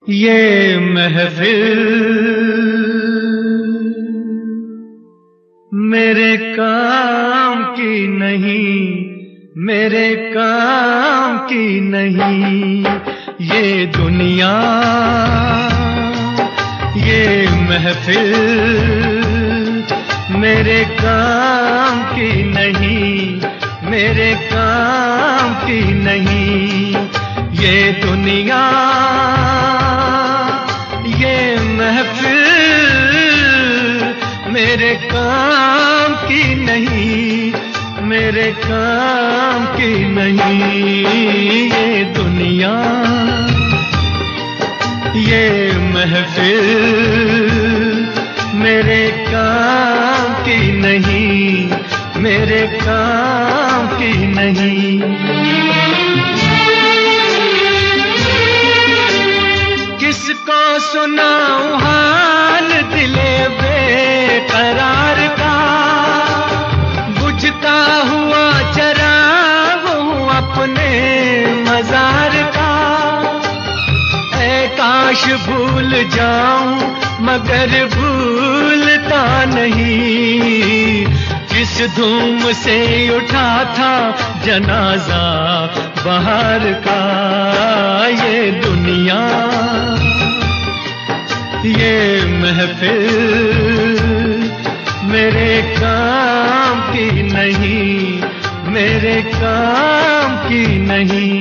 ये महफिल मेरे काम की नहीं, मेरे काम की नहीं। ये दुनिया, ये महफिल मेरे काम की नहीं, मेरे काम की नहीं। ये दुनिया, ये महफिल मेरे काम की नहीं, मेरे काम की नहीं। ये दुनिया, ये महफिल मेरे काम की नहीं, मेरे काम की नहीं। किसको सुनाऊं हाल दिले बेकरार का, बुझता हुआ चराग हूँ अपने मजार का। ऐ काश भूल जाऊं मगर भूलता नहीं, किस धूम से उठा था जनाजा बहार का। ये दुनिया, ये महफिल मेरे काम की नहीं, मेरे काम की नहीं।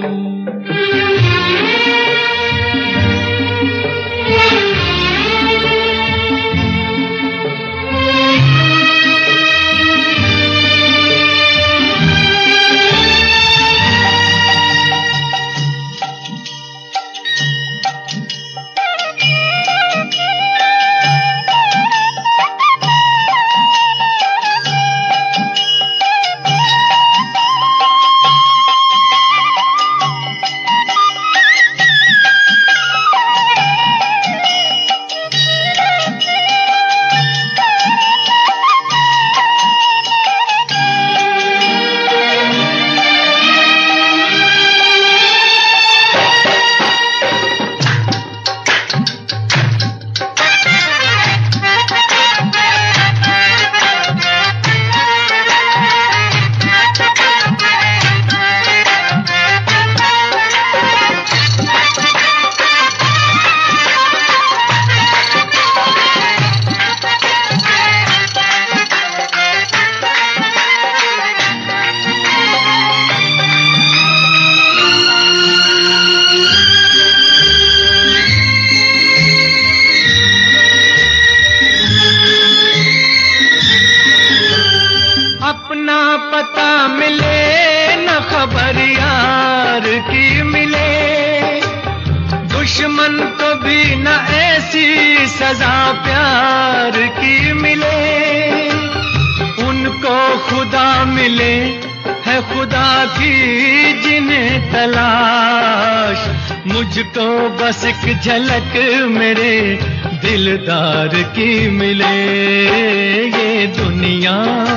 अपना पता मिले न खबर यार की मिले, दुश्मन को भी न ऐसी सजा प्यार की मिले। उनको खुदा मिले है खुदा की जिन्हें तलाश, मुझको बस एक झलक मेरे दिलदार की मिले। ये दुनिया,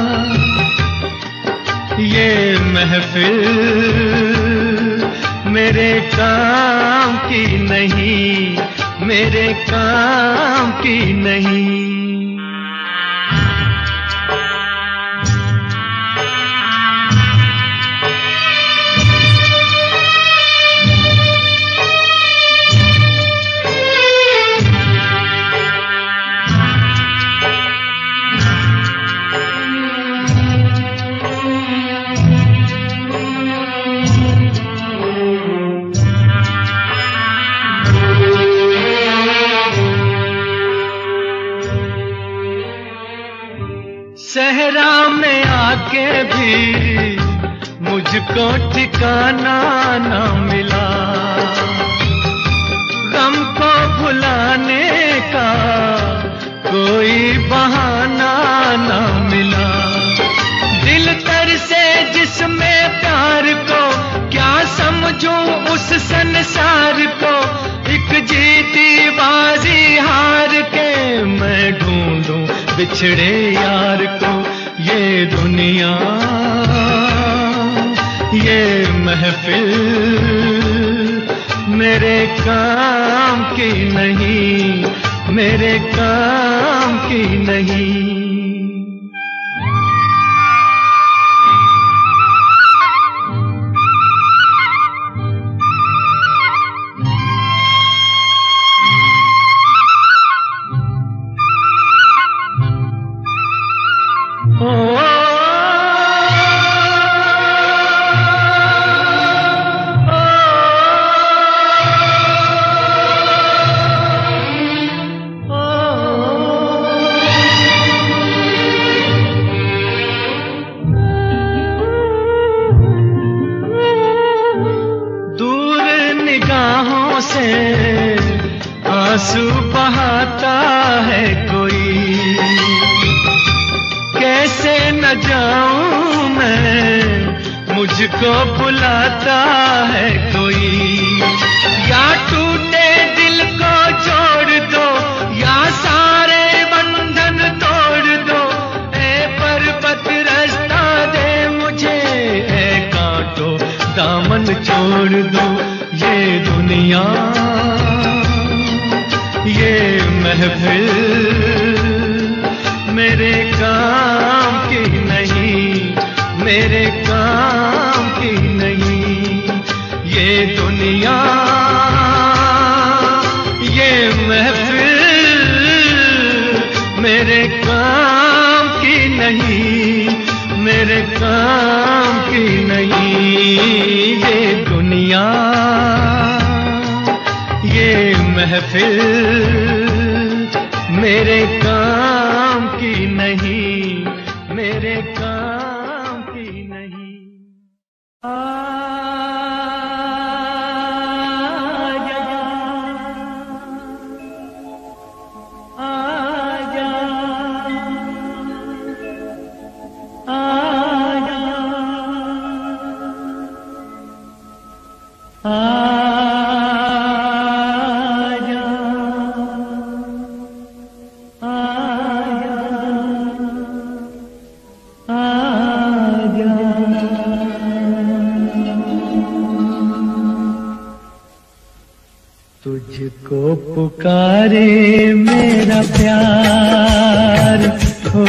ये महफिल मेरे काम की नहीं, मेरे काम की नहीं। सहरा में आके भी मुझको ठिकाना न मिला, गम को भुलाने का कोई बहाना न मिला। दिल तर से जिसमें प्यार को क्या समझूं उस संसार को, एक जीती बाजी हार के मैं ढूंढूं बिछड़े यार को। ये दुनिया, ये महफिल मेरे काम की नहीं, मेरे काम की नहीं। आंसू बहाता है कोई, कैसे न जाऊं मैं, मुझको बुलाता है कोई। या टूटे दिल को जोड़ दो, या सारे बंधन तोड़ दो, ऐ पर्वत रास्ता दे मुझे, ऐ कांटो दामन छोड़ दो। ये दुनिया, ये महफिल मेरे काम की नहीं, मेरे काम की नहीं। ये दुनिया, ये महफिल मेरे काम की नहीं, मेरे काम की नहीं। ये दुनिया, ये महफिल मेरे काम की नहीं, मेरे काम की नहीं। तुझको पुकारे मेरा प्यार हो,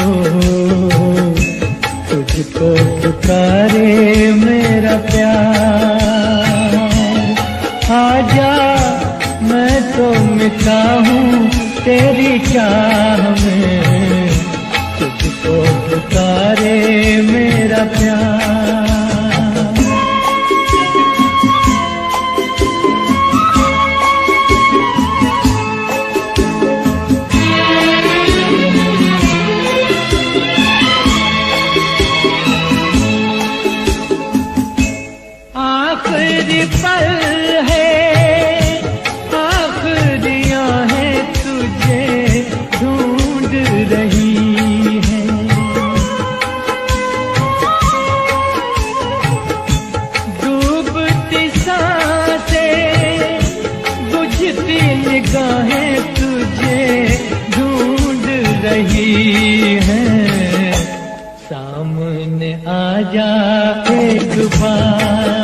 तुझको पुकारे मेरा प्यार। आजा मैं तो मिटा हूँ तेरी चाह में, तुझको पुकारे मेरा प्यार। आखिरी पल है, आखिरियां हैं तुझे ढूंढ रही हैं। डूबती सांसें, बुझती निगाहें तुझे ढूंढ रही हैं। सामने आजा एक बार,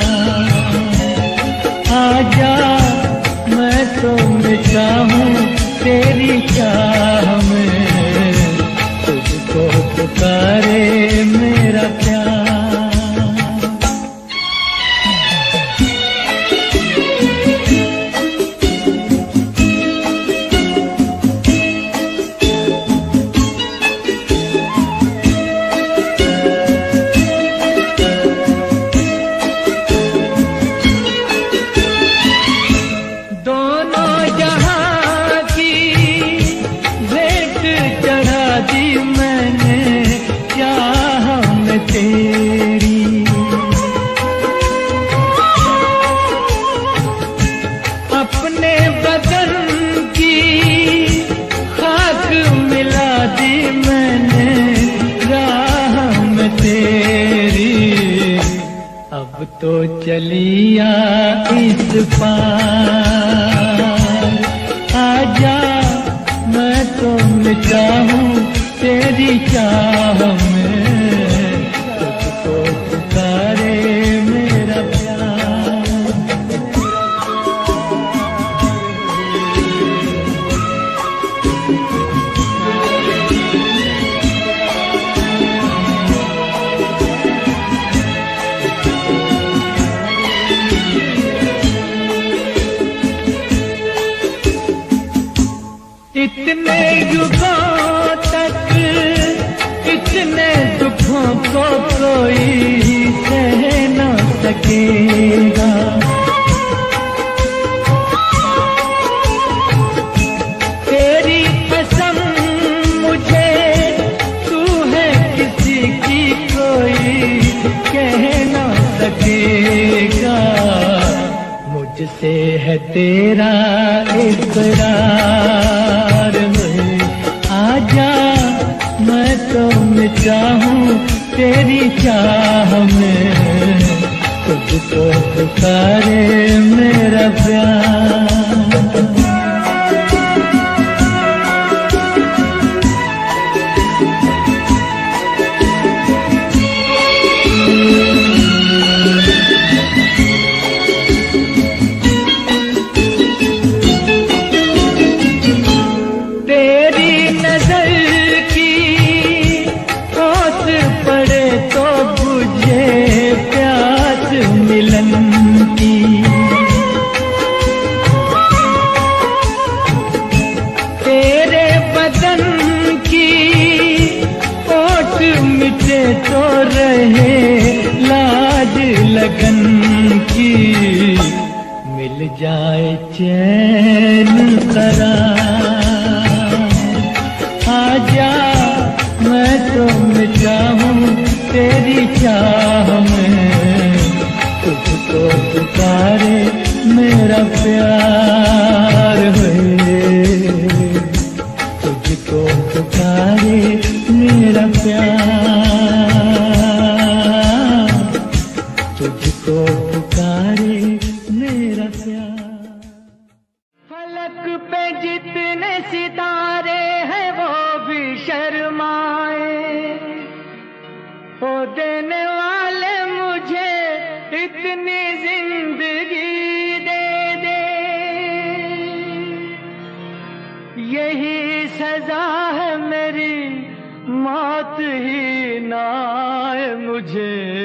आजा मैं तो मिटा हूँ तेरी चाह में, तुझको पुकारे मेरा प्यार। अपने बदन की खाक मिला दी मैंने राह में तेरी। अब तो चलिया इस पार, आजा मैं तो मिटा हूँ तेरी चाह में, तुझको पुकारे मेरा प्यार। इतने युगों तक इतने दुखों को कोई सह न सकेगा। तेरी कसम मुझे तू है किसी की कोई कह न सकेगा। मुझसे है तेरा इकरार में आजा, मैं तो मिटा हूँ तेरी चाह में, तुझको पुकारे मेरा प्यार। तो रहे लाज लगन की, मिल जाए चैन करार। आजा, मैं तो मिटा हूँ तेरी चाह में, तुझको पुकारे मेरा प्यार है, तुझको पुकारे मेरा प्यार, तुझको पुकारे मेरा प्यार। फलक पे जितने सितारे हैं वो भी शर्माए, ओ देने वाले मुझे इतनी जिंदगी दे दे। यही सजा है मेरी, मौत ही ना आए मुझे,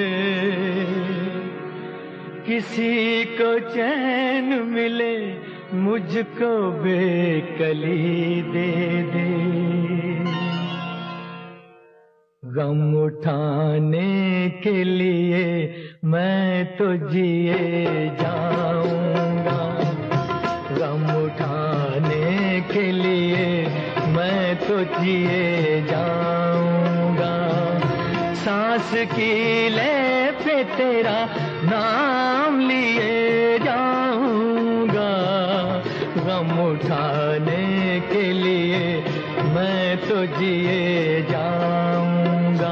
किसी को चैन मिले मुझको बेकली दे दे। गम उठाने के लिए मैं तो जिए जाऊंगा, गम उठाने के लिए मैं तो जिए जाऊंगा। सांस की ले पे तेरा नाम लिए जाऊंगा, गम उठाने के लिए मैं तो जिए जाऊंगा।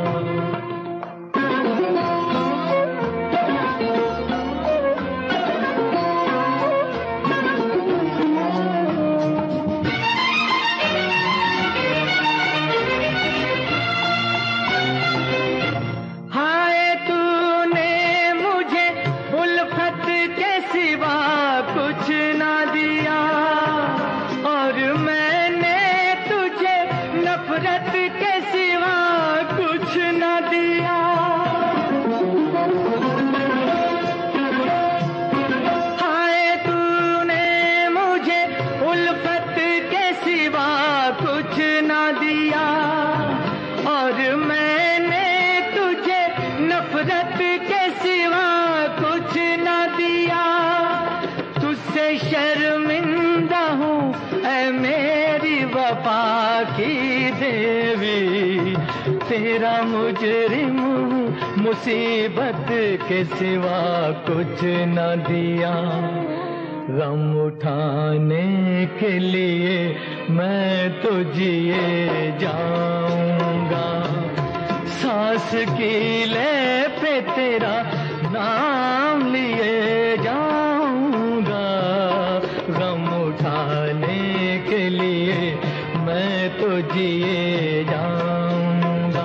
की देवी तेरा मुजरिम मुसीबत के सिवा कुछ न दिया। गम उठाने के लिए मैं तो जिए जाऊंगा, सांस की ले पे तेरा नाम लिए जाऊंगा। गम उठाने के लिए मैं तो जिए जाऊंगा।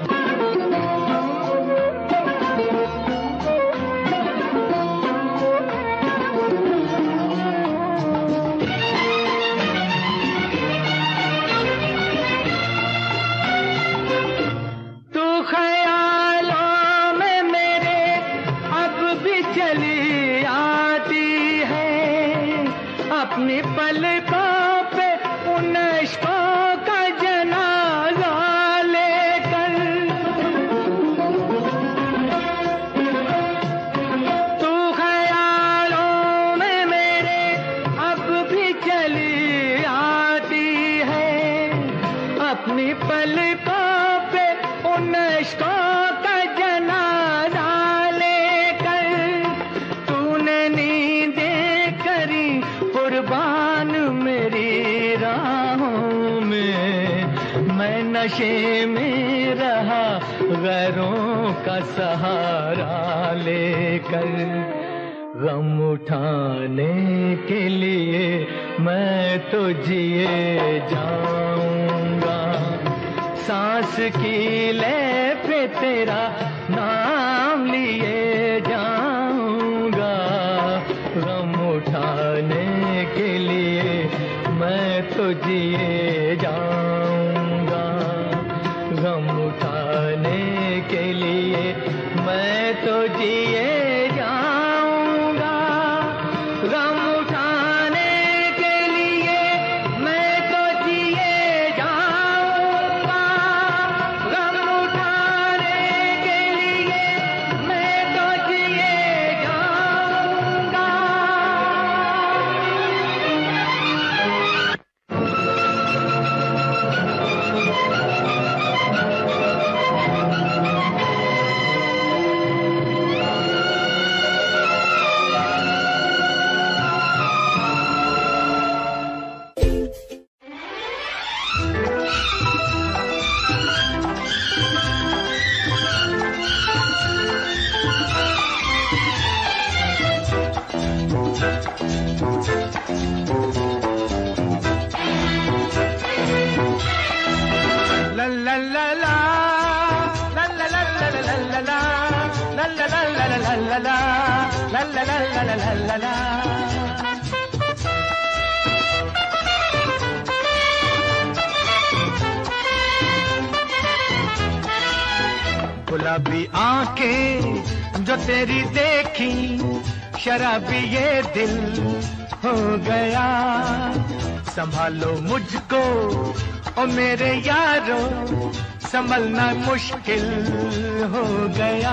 तू ख्यालों में मेरे अब भी चली आती है, अपनी पलकों पे उन उन इश्कों का जनाजा लेकर तूने नींदें करी कुर्बान मेरी राहों में। मैं नशे में रहा गैरों का सहारा लेकर। गम उठाने के लिए मैं तो जिए जाऊंगा, सांस की ले पे तेरा नाम लिए जाऊंगा। गम उठाने के लिए मैं तो जिए जाऊंगा, गम उठाने के लिए मैं तो जिए जाऊंगा, गम उठाने के लिए मैं तो जिए जाऊंगा, गम उठाने के लिए मैं तो जिए जाऊंगा। गुलाबी आंखें जो तेरी देखी, शराबी ये दिल हो गया। संभालो मुझको ओ मेरे यारो, संभलना मुश्किल हो गया।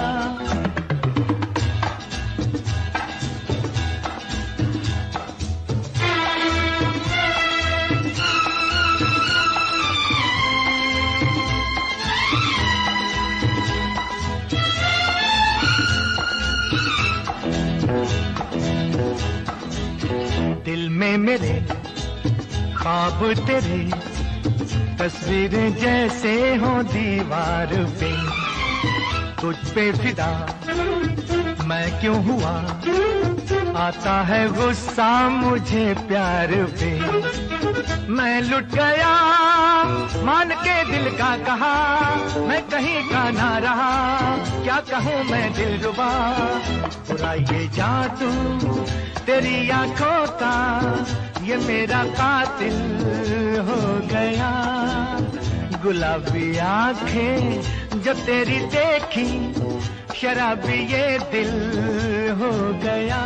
दिल में मेरे ख्वाब तेरे, तस्वीरें जैसे हो दीवार पे। तुझ पे फिदा मैं क्यों हुआ, आता है गुस्सा मुझे प्यार पे। मैं लुट गया मान के दिल का कहा, मैं कहीं का ना रहा, क्या कहूँ मैं दिलरुबा। पूरा ये जादू तेरी आंखों का, ये मेरा कातिल हो गया। गुलाबी आंखें जो तेरी देखी, शराबी ये दिल हो गया।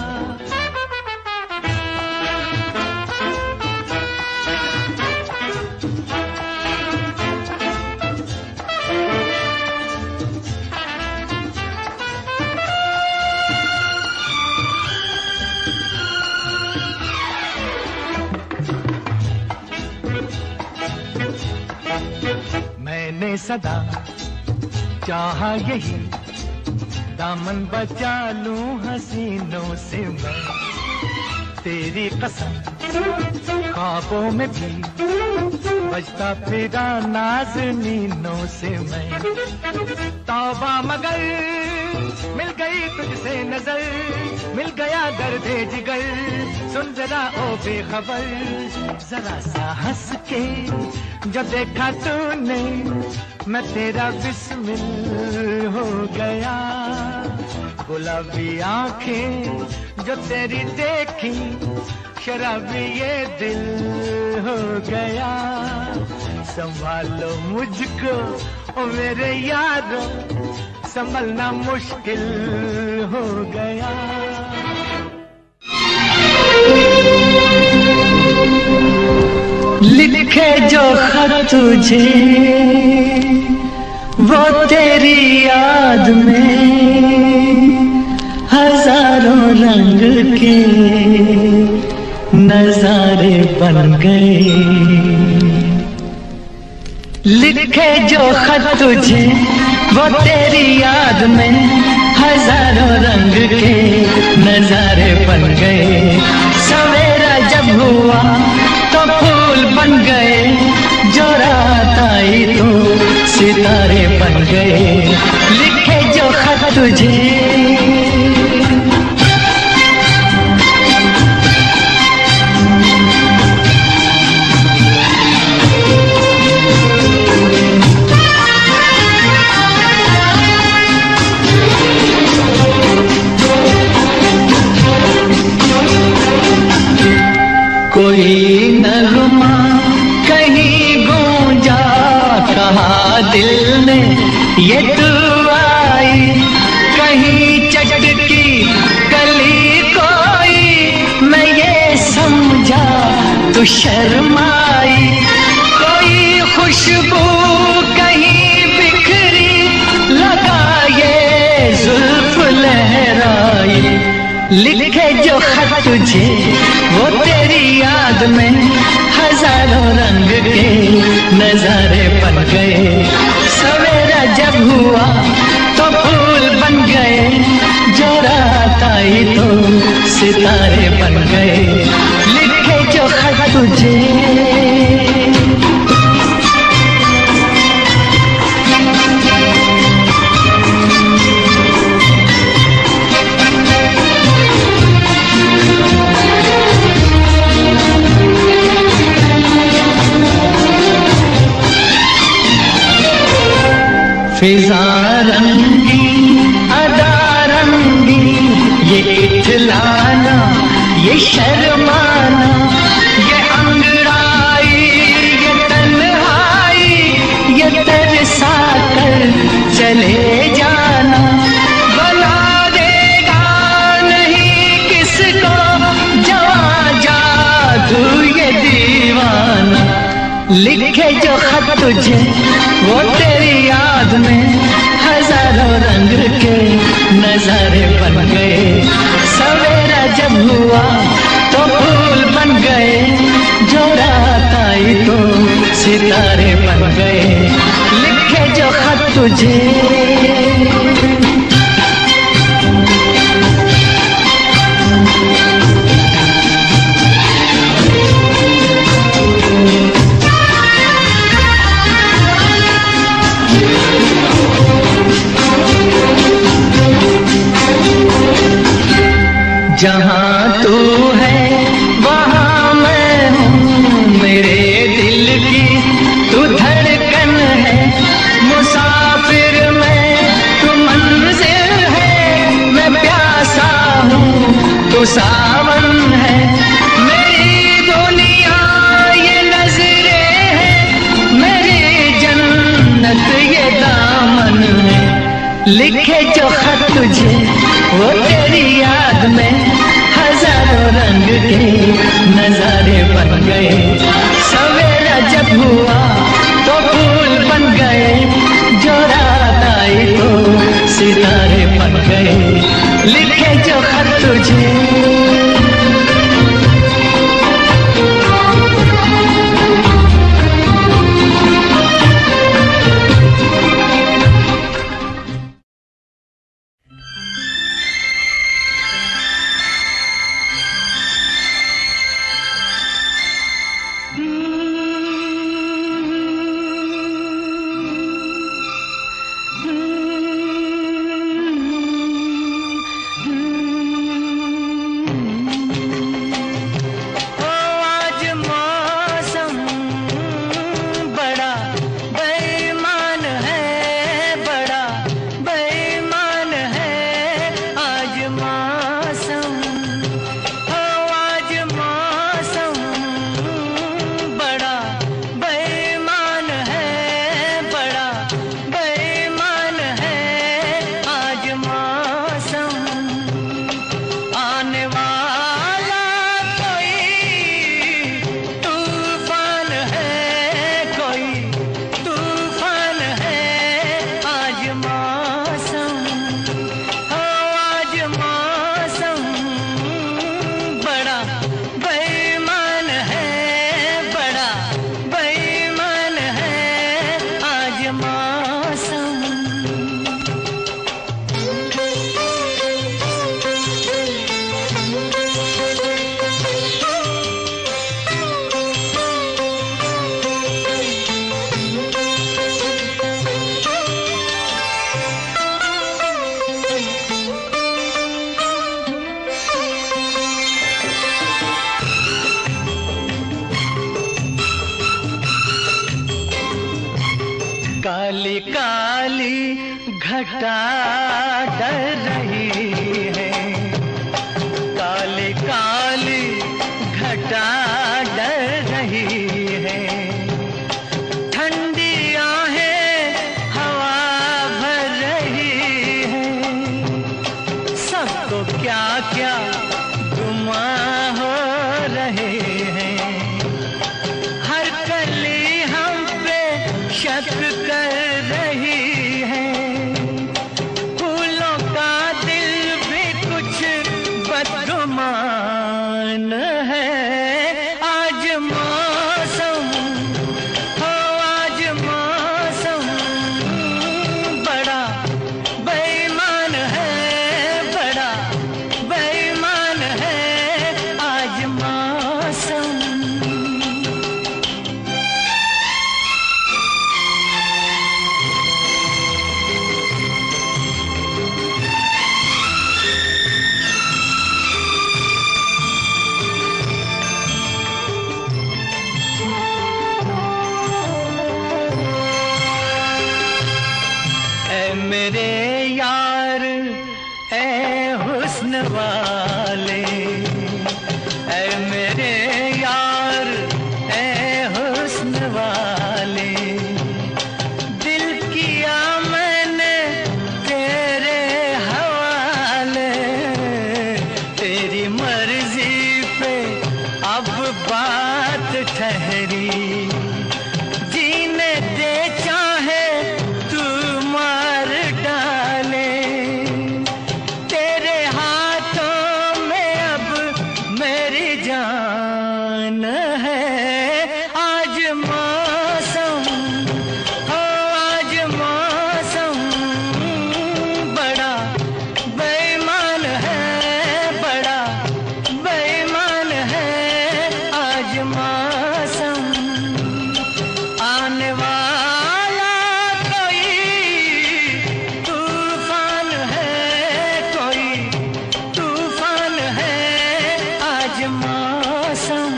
मैंने सदा चाहा यही, दामन बचा लूं हसीनों से मैं। तेरी कसम ख्वाबों में भी बजता फिरा नाज़नीनों से मैं। तौबा मगर मिल गई तुझसे नजर, मिल गया दर्दे जिगर। सुन जरा ओ बेखबर, जरा सा हंस के जो देखा तूने, मैं तेरा बिस्मिल हो गया। गुलाबी आंखें जो तेरी देखी, शराबी ये दिल हो गया। संभालो मुझको ओ मेरे यारो, संभलना मुश्किल हो गया। लिखे जो खत तुझे वो तेरी याद में हजारों रंग के नजारे बन गए। लिखे जो खत तुझे वो तेरी याद में हजारों रंग के नजारे बन गए। सवेरा जब हुआ तो फूल बन गए, जो रात आई तो सितारे बन गए। लिखे जो खत तुझे कोई नगमा कहीं गूंजा, कहा दिल ने ये तू आई। कहीं चटकी कली कोई, मैं ये समझा तू शर्माई। कोई खुशबू कहीं बिखरी, लगा ये जुल्फ लहराई। लिखे जो खत तुझे वो तेरी याद में हजारों रंग के नजारे बन गए। सवेरा जब हुआ तो फूल बन गए, जो रात आई तो सितारे बन गए। लिखे जो खत तुझे फिजा रंगी अदा रंगी, ये इठलाना ये शर्माना, ये अंगड़ाई ये तन्हाई, ये तरसा कर चले जाना। बना देगा नहीं किसको जवां जादू ये दीवाना। लिखे जो खत तुझे वो तेरी याद में हजारों रंग के नजारे बन गए। सवेरा जब हुआ तो फूल बन गए, जो रात आई तो सितारे बन गए। लिखे जो खत तुझे जहाँ तू है वहाँ मैं हूँ, मेरे दिल की तू धड़कन है। मुसाफिर मैं तू मंजिल है, मैं प्यासा हूँ तू सावन है। मेरी दुनिया ये नजरें है, मेरी जन्नत ये दामन है। लिखे जो खत तुझे वो तेरी याद में हजारों रंग के नजारे बन गए। सवेरा जब हुआ तो फूल बन गए, जो रात आई तो सितारे बन गए। लिखे जो खत तुझे काली काली घटा डर रही है, काली काली घटा डर रही है। ठंडी आहें हवा भर रही है, सबको क्या क्या गुमां हो रहे हैं। हर कली हम पे शक कर रही है, फूलों का दिल भी कुछ बदगुमान है। आज मौसम हो, आज मौसम बड़ा बेईमान है, बड़ा बेईमान है आज मौसम। मेरे यार ऐ हुस्न वाले, ऐ मेरे यार ऐ हुस्न वाले, दिल किया मैंने तेरे हवाले। तेरी मर्जी पे अब बात ठहरी, जीने दे चाहे तू मार डाले। तेरे हाथों में अब मेरी जान है। आज मौसम हो, आज मौसम बड़ा बेईमान है, बड़ा बेईमान है आज मौसम। आने वाला कोई तूफान है, कोई तूफान है आज मौसम।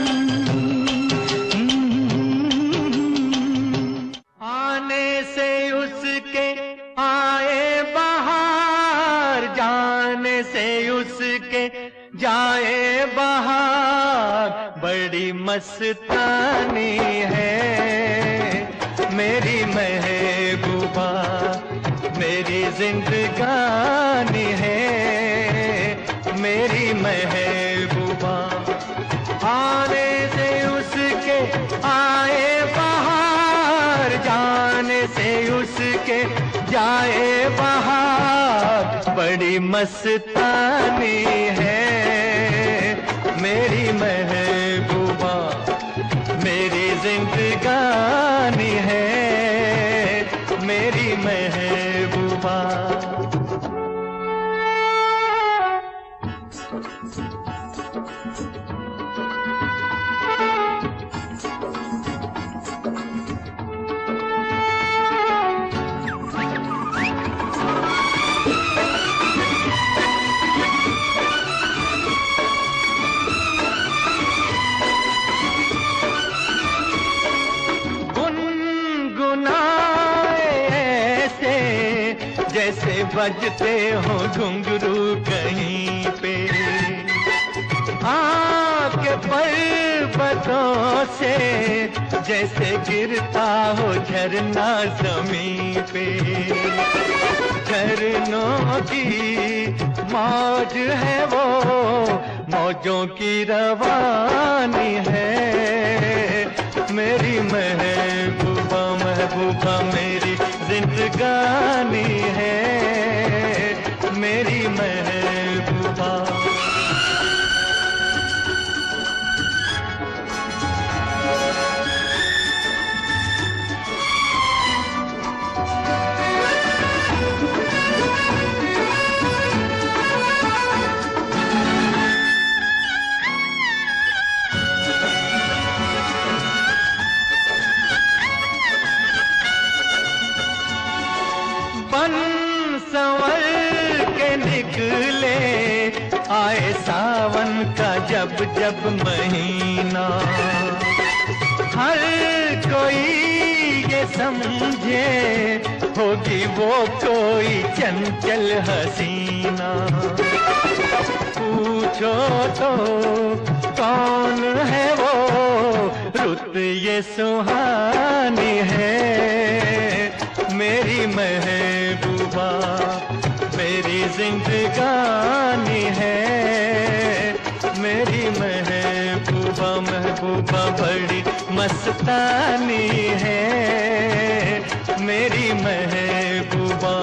आने से उसके आए बहार, जाने से उसके जाए बहार। बड़ी मस्तानी है मेरी महबूबा, मेरी जिंदगानी है मेरी महबूबा। आने से उसके आए बहार, जाने से उसके जाए बहार। बड़ी मस्तानी है मेरी महबूबा, मेरी जिंदगानी है मेरी महबूबा। जैसे बजते हो घुंघरू कहीं पे, आपके पर्वतों से जैसे गिरता हो झरना जमीन पे। झरनों की मौज है वो, मौजों की रवानी है मेरी महबूबा, महबूबा मेरी जिंदगानी है मेरी महबूबा। बन संवर के निकले आए सावन का जब जब महीना, हर कोई ये समझे होगी वो कोई चंचल हसीना। पूछो तो कौन है वो रुत ये सुहानी है, मेरी महबूबा मेरी जिंदगानी है, मेरी महबूबा महबूबा बड़ी मस्तानी है, मेरी महबूबा।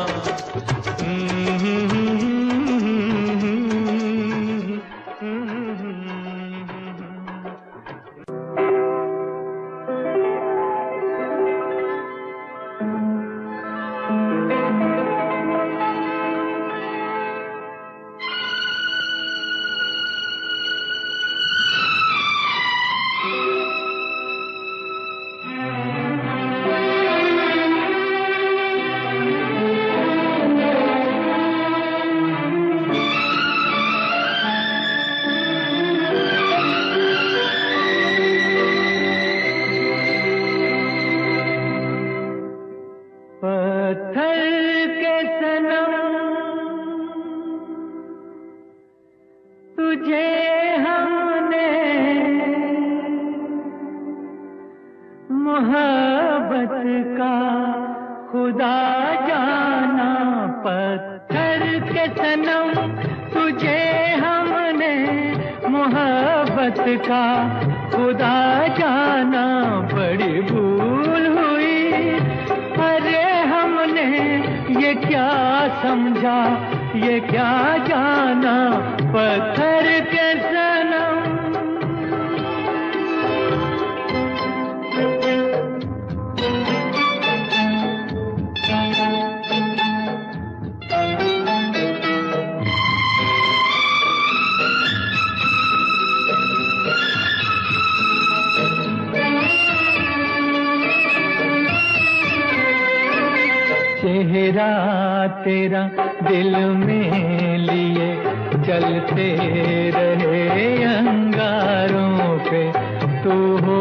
चेहरा तेरा दिल में लिए चलते रहे अंगारों पे, तू हो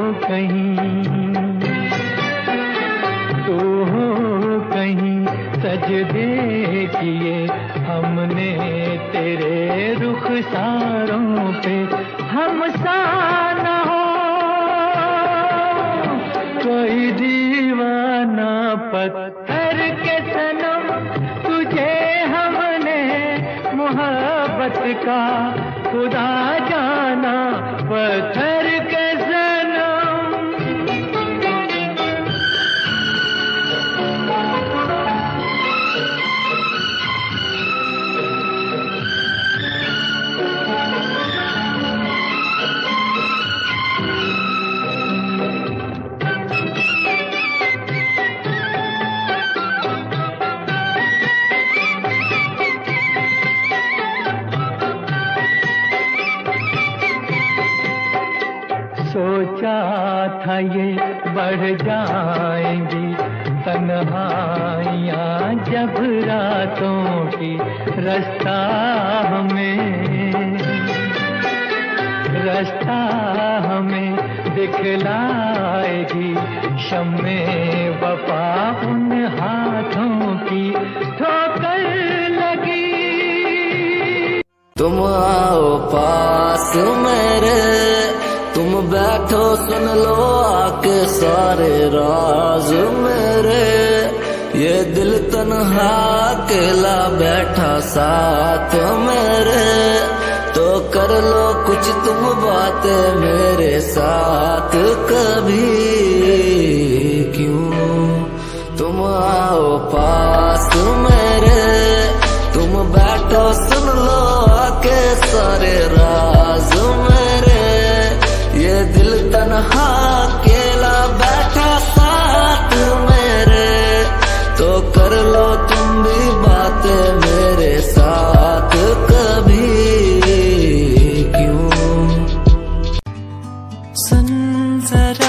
कहीं सजदे किए हमने तेरे रुखसारों पे। हम सा न हो कोई दीवाना पत्थर के सनम, तुझे हमने मोहब्बत का खुदा जाना, पत्थर के सोचा था ये बढ़ जाएंगी तन्हाइयाँ जब रातों की, रास्ता हमें दिखलाएगी शम्मे वफा उन हाथों की ठोकर लगी। तुम आओ पास मेरे, तुम बैठो सुन लो आके सारे राज मेरे, ये दिल तन्हा अकेला बैठा साथ मेरे, तो कर लो कुछ तुम बातें मेरे साथ कभी। क्यों तुम आओ पास मेरे, तुम बैठो सुन लो आके सारे राज मेरे, ये दिल तन्हा अकेला बैठा साथ मेरे, तो कर लो तुम भी बातें मेरे साथ कभी। क्यों सुन जरा